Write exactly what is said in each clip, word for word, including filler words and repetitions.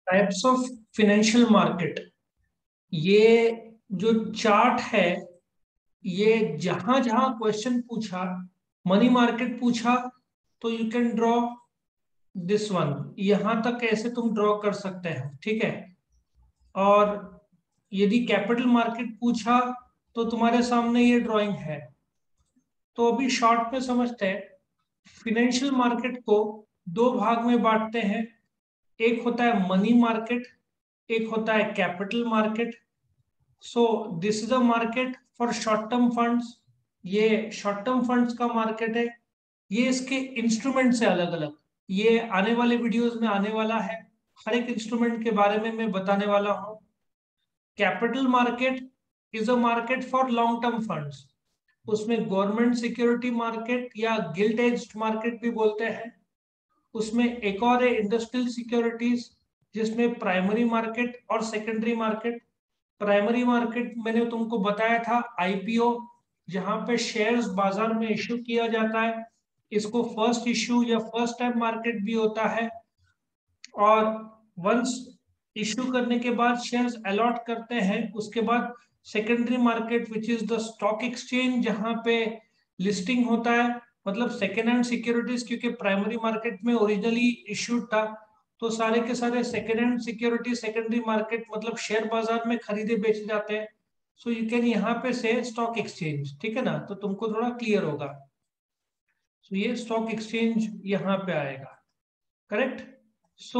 Types of financial market. ये जो chart है, ये जहां जहां क्वेश्चन पूछा, मनी मार्केट पूछा तो you can draw this one. यहां तक ऐसे तुम ड्रॉ कर सकते हो, ठीक है। और यदि कैपिटल मार्केट पूछा तो तुम्हारे सामने ये ड्राइंग है। तो अभी शॉर्ट में समझते हैं। फिनेंशियल मार्केट को दो भाग में बांटते हैं। एक होता है मनी मार्केट, एक होता है capital market. So this is a market for short term funds. ये शॉर्ट टर्म फंड्स का मार्केट है। ये इसके इंस्ट्रूमेंट से अलग अलग, ये आने वाले वीडियोस में आने वाला है। हर एक इंस्ट्रूमेंट के बारे में मैं बताने वाला हूँ। Capital market is a market for long term funds. उसमें गवर्नमेंट सिक्योरिटी मार्केट या गिल्ट एज्ड मार्केट भी बोलते हैं। उसमें एक और है इंडस्ट्रियल सिक्योरिटीज, जिसमें प्राइमरी मार्केट और सेकेंडरी मार्केट। प्राइमरी मार्केट मैंने तुमको बताया था, आईपीओ, जहां पे शेयर्स बाजार में इश्यू किया जाता है। इसको फर्स्ट इश्यू या फर्स्ट टाइम मार्केट भी होता है। और वंस इश्यू करने के बाद शेयर्स अलॉट करते हैं, उसके बाद secondary market which is the stock exchange, जहां पे लिस्टिंग होता है। मतलब सेकेंड हैंड सिक्योरिटीज, क्योंकि प्राइमरी मार्केट में ओरिजिनली इश्यूड था, तो सारे के सारे second hand security secondary market मतलब शेयर बाजार में खरीदे बेचे जाते हैं। सो यू कैन यहाँ पे से स्टॉक एक्सचेंज, ठीक है ना, तो तुमको थोड़ा क्लियर होगा। सो so, ये स्टॉक एक्सचेंज यहाँ पे आएगा, करेक्ट। सो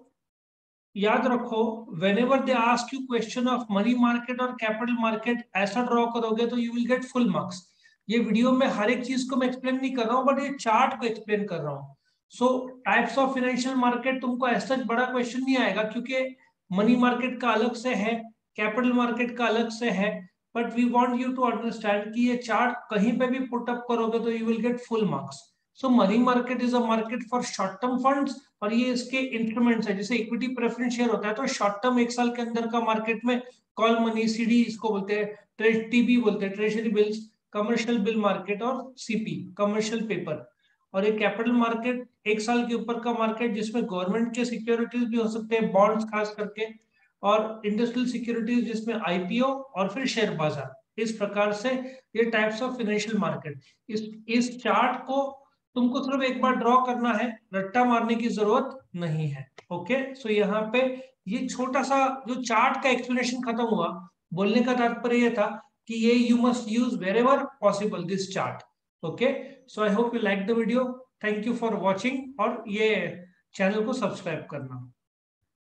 याद रखो, whenever they ask you question of money market और कैपिटल मार्केट, ऐसा ड्रॉ करोगे तो you will get full marks. ये वीडियो में हर एक चीज को मैं एक्सप्लेन नहीं कर रहा हूँ, बट ये चार्ट को एक्सप्लेन कर रहा हूँ। So types of financial market तुमको ऐसा बड़ा क्वेश्चन नहीं आएगा, क्योंकि मनी मार्केट का अलग से है, कैपिटल मार्केट का अलग से है। But we want you to understand कि ये चार्ट कहीं पे भी पुट अप करोगे तो you will get full marks. So money market is a market for short term funds, और ये इसके इंस्ट्रूमेंट्स है। जैसे इक्विटी प्रेफरेंस शेयर होता है तो शॉर्ट टर्म एक साल के अंदर का मार्केट में कॉल मनी, सीडी इसको बोलते हैं, टीबी बोलते हैं, treasury bills, commercial bill market, और सीपी कमर्शियल पेपर। और एक कैपिटल मार्केट एक साल के ऊपर का मार्केट, जिसमें गवर्नमेंट के सिक्योरिटीज भी हो सकते हैं, बॉन्ड्स खास करके, और इंडस्ट्रियल सिक्योरिटीज जिसमें आईपीओ, और फिर शेयर बाजार। इस प्रकार से ये टाइप्स ऑफ फाइनेंशियल मार्केट। इस इस चार्ट को तुमको सिर्फ एक बार ड्रॉ करना है, रट्टा मारने की जरूरत नहीं है। ओके, सो यहाँ पे ये छोटा सा जो चार्ट का एक्सप्लेनेशन खत्म हुआ। बोलने का तात्पर्य ये था कि ये you must use wherever possible this chart. Okay, so I hope you like the video. Thank you for watching, और ये चैनल को सब्सक्राइब करना।